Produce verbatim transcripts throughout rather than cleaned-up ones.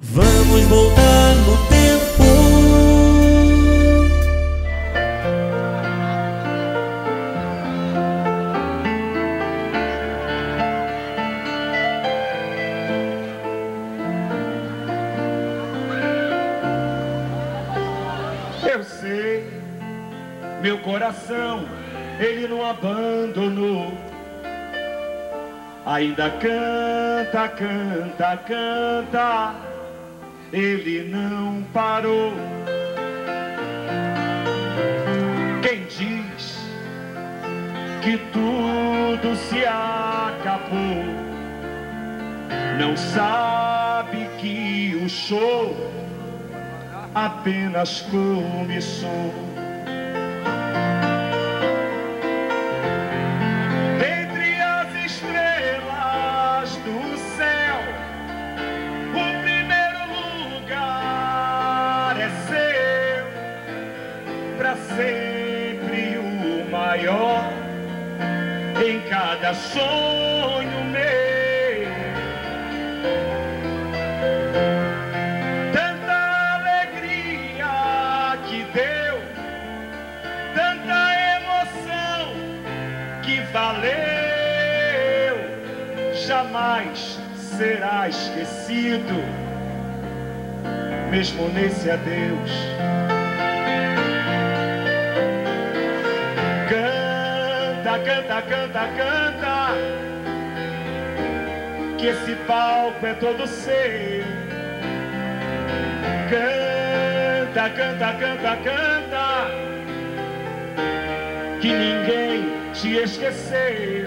Vamos voltar no tempo. Eu sei, meu coração, ele não abandonou. Ainda canta, canta, canta, ele não parou. Quem diz que tudo se acabou, não sabe que o show apenas começou. Entre as estrelas do céu, o primeiro lugar é seu, pra sempre o maior, em cada sonho meu. Valeu, jamais será esquecido, mesmo nesse adeus. Canta, canta, canta, canta, que esse palco é todo seu. Canta, canta, canta, canta, que ninguém te esqueceu.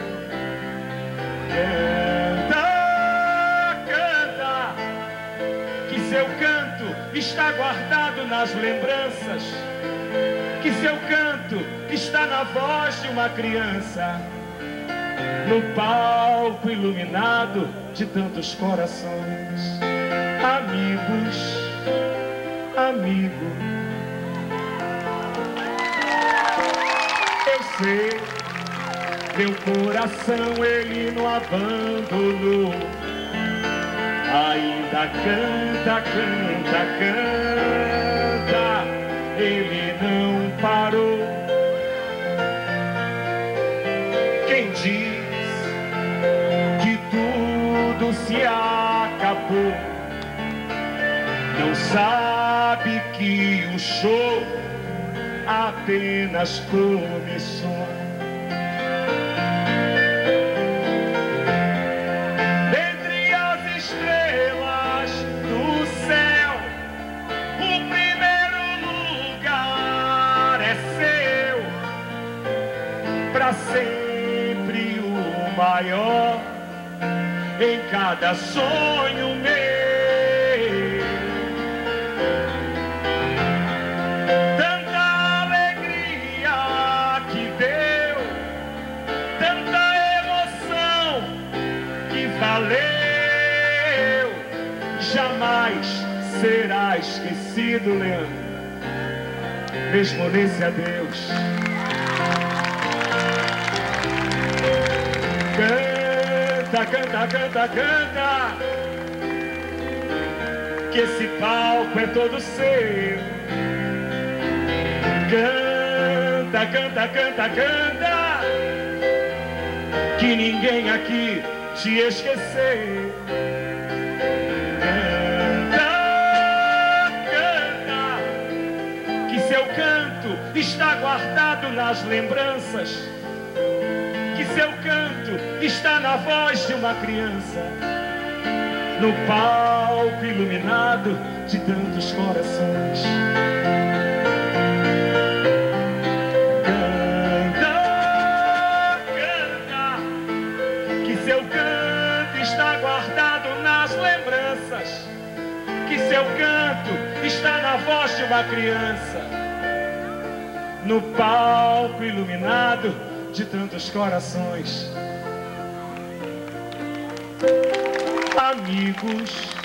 Canta, canta, que seu canto está guardado nas lembranças, que seu canto está na voz de uma criança, no palco iluminado de tantos corações. Amigos, amigo, eu sei, meu coração ele não abandonou. Ainda canta, canta, canta, ele não parou. Quem diz que tudo se acabou, não sabe que o show apenas começou. Dentre as estrelas do céu, o primeiro lugar é seu, pra sempre o maior, em cada sonho meu. Valeu, jamais será esquecido, Leandro, mesmo nesse adeus. Canta, canta, canta, canta, que esse palco é todo seu. Canta, canta, canta, canta, que ninguém aqui te esquecer. Canta, canta, que seu canto está guardado nas lembranças, que seu canto está na voz de uma criança, no palco iluminado de tantos corações. Seu canto está guardado nas lembranças, que seu canto está na voz de uma criança, no palco iluminado de tantos corações. Amigos,